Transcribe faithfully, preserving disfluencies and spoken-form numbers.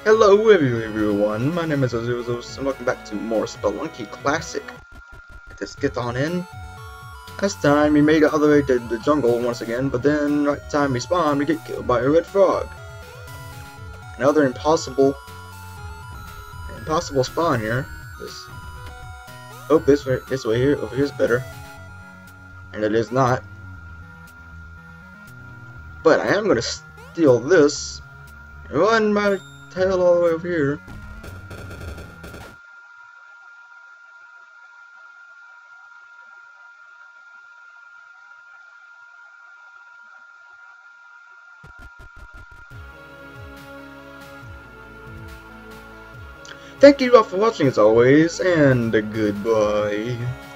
Hello everyone, my name is Azuzos and welcome back to more Spelunky Classic. Let's get on in. Last time we made it all the way to the jungle once again, but then right time we spawned we get killed by a red frog. Another impossible impossible spawn here. This hope this way this way here over here is better. And it is not. But I am gonna steal this and run my tail all the way over here. Thank you all for watching as always, and goodbye.